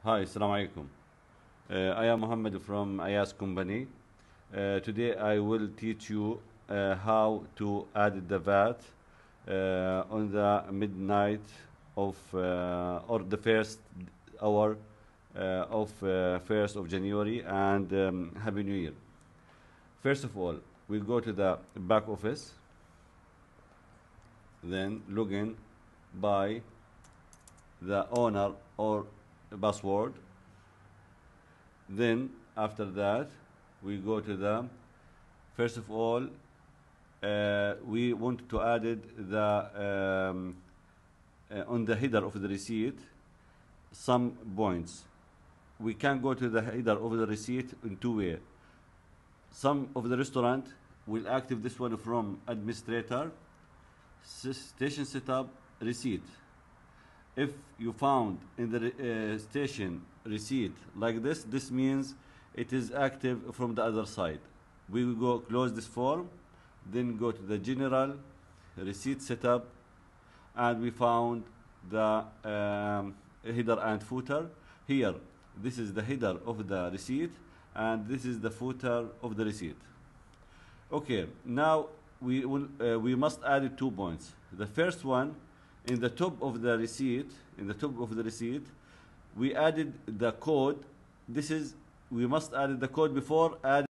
Hi, Assalamu alaikum. I am Mohammed from Ayas Company. Today I will teach you how to add the VAT on the midnight of or the first hour of 1st of January, and Happy New Year. First of all, we go to the back office, then log in by the owner or password. Then after that we go to the first of all we want to add the on the header of the receipt some points. We can go to the header of the receipt in two ways. Some of the restaurant will active this one from administrator, station setup, receipt. If you found in the station receipt like this means it is active from the other side. We will go close this form, then go to the general receipt setup, and we found the header and footer. Here, this is the header of the receipt, and this is the footer of the receipt. Okay, now we must add 2 points. The first one, in the top of the receipt, we added the code. We must add the code before adding